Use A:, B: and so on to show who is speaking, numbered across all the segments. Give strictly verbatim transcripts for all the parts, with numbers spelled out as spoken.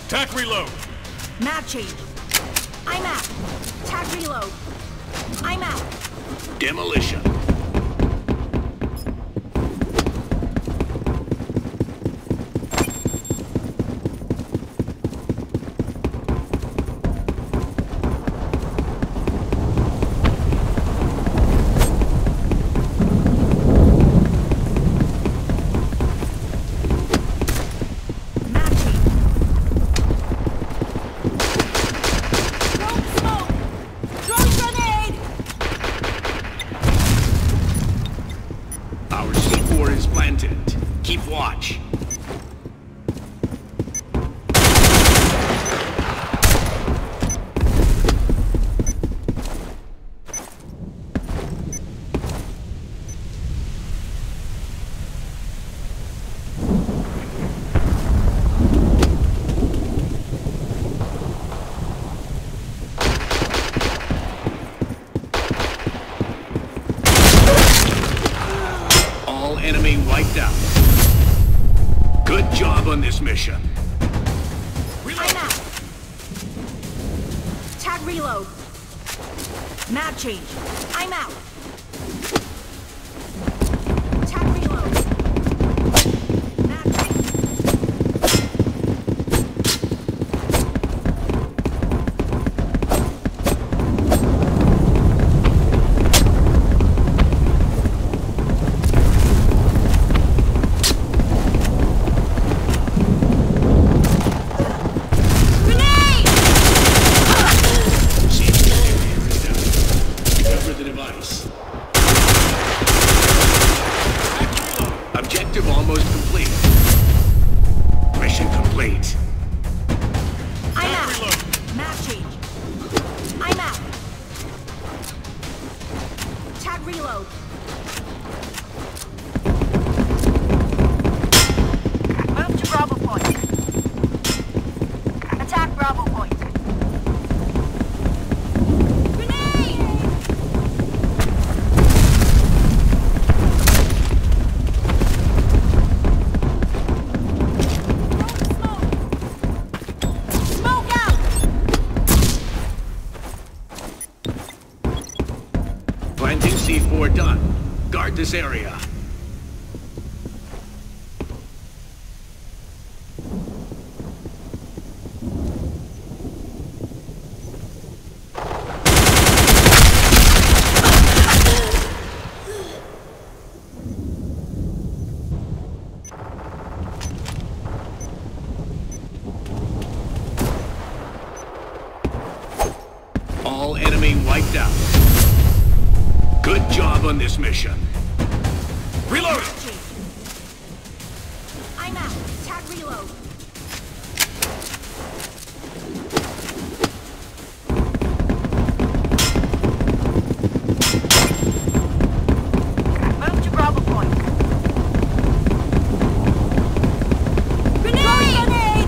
A: Tac reload.
B: Map change. I'm out. Tac reload. I'm out.
C: Demolition. Keep watch. All enemy wiped out. Good job on this mission.
B: I'm out. Tag reload. Map change. I'm out. Tag reload. Map change.
C: Objective almost complete. Mission complete.
B: I'm out. Map change. I'm out. Tag reload. Move to Bravo point. Attack Bravo point.
C: Planting C four done. Guard this area. All enemy wiped out. Good job on this mission. Reload!
B: I'm out. Tag reload. Move to Bravo point. Grenade! Grenade!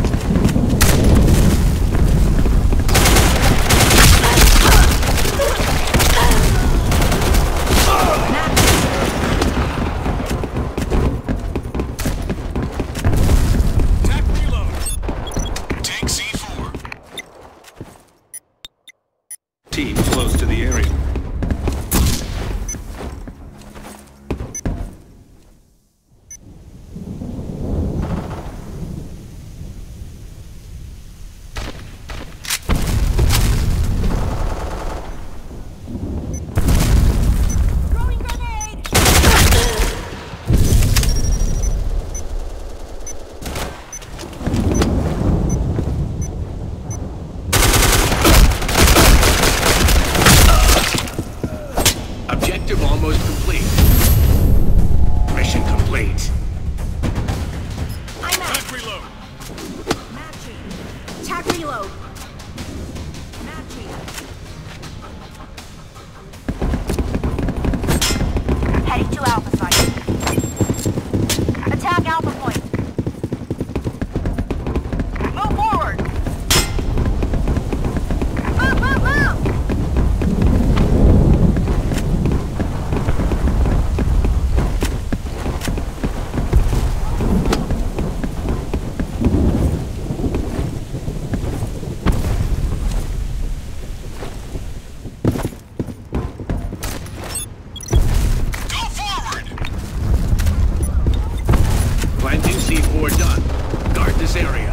C: Team close to the area.
B: Throwing grenade!
C: Objective almost complete. Mission complete.
B: I'm out.
A: Tac reload.
B: Map change. Tag reload. Map change. Heading to Alpha site. Attack Alpha point. Move forward. Move, move, move!
C: this area.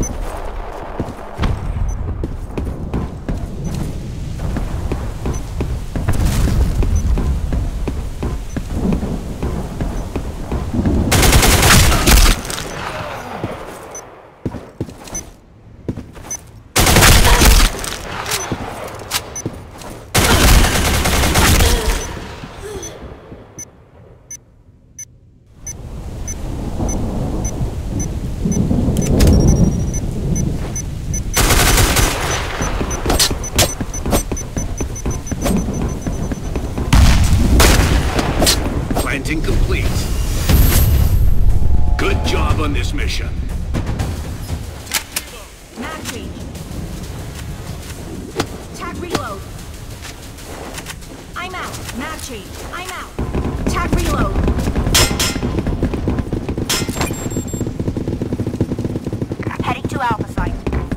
C: Planting complete. Good job on this mission.
B: Mag change. Tag reload. I'm out. Mag change. I'm out. Tag reload. Heading to Alpha site.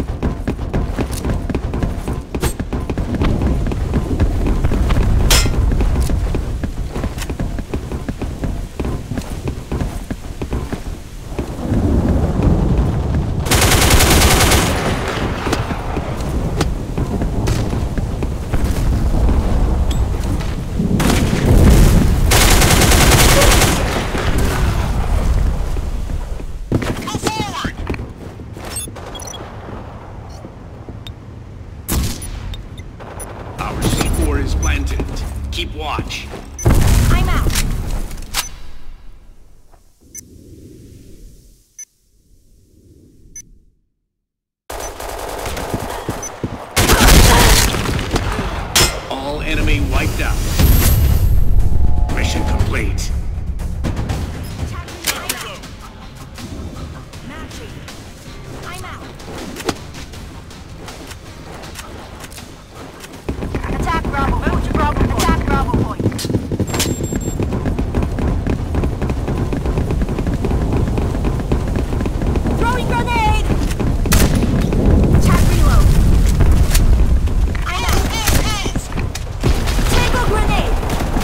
C: Our C four is planted. Keep watch.
B: I'm out.
C: All enemy wiped out. Mission complete.
B: Tag reload. I'm out. Mag change. I'm out. Attack Bravo. Move to Bravo. Attack Bravo point. Throwing grenade. Attack reload. I'm out. Tango grenade.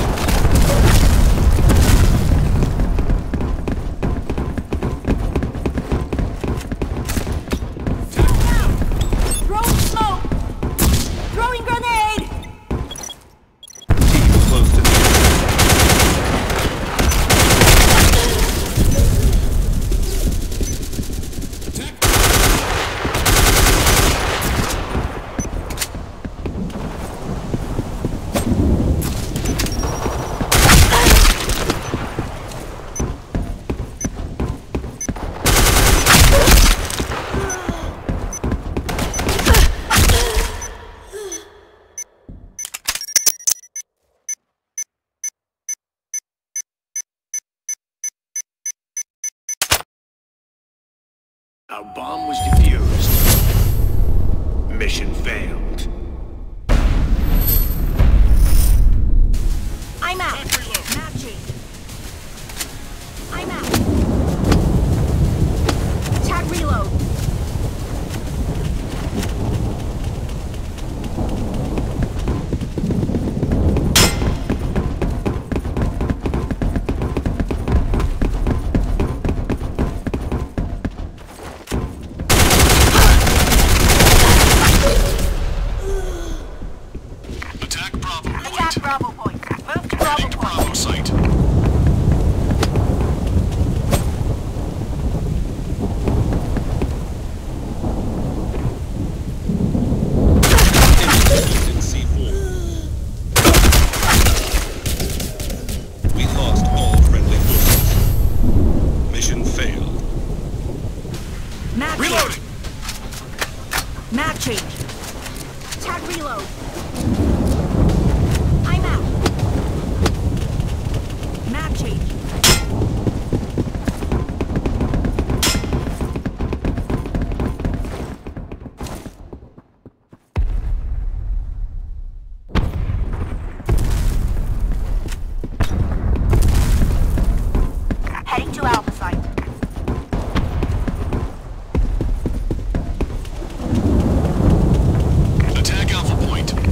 B: Throwing smoke. Throwing grenade.
C: Keep close to the Our bomb was defused. Mission failed.
B: I'm out. Mag change. I'm out. Tag reload.
C: Attack Bravo point.
B: Attack Bravo point. Move to Bravo
C: Heading to
B: point.
C: Bravo site.
A: In C four. We lost all friendly forces. Mission failed.
B: Mag
C: Reloading!
B: change. Mag change. Tag reload. I'm out. Mag change. Heading to Alpha site.
C: Attack Alpha point.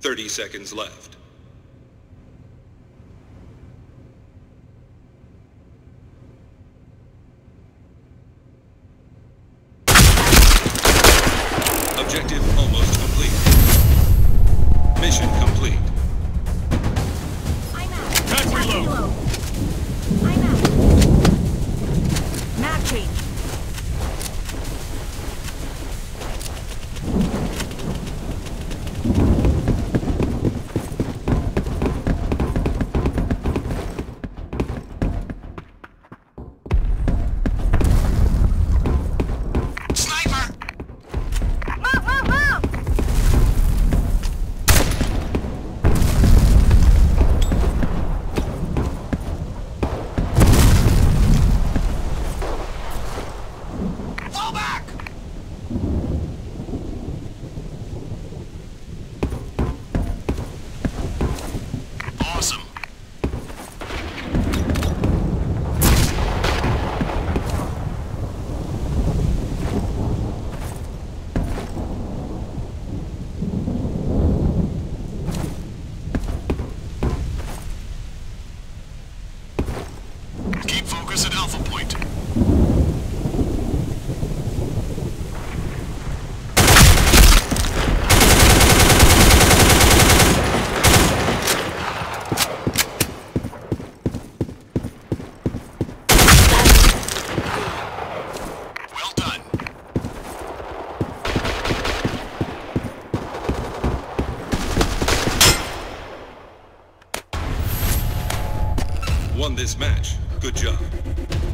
A: thirty seconds left. Objective almost complete. Mission complete.
B: I'm out.
C: Attack reload.
B: I'm out. Map change.
C: Sniper!
B: Move, move, move!
C: Fall back! Awesome. Keep focus at Alpha Point. Well done.
A: Won this match. Good job.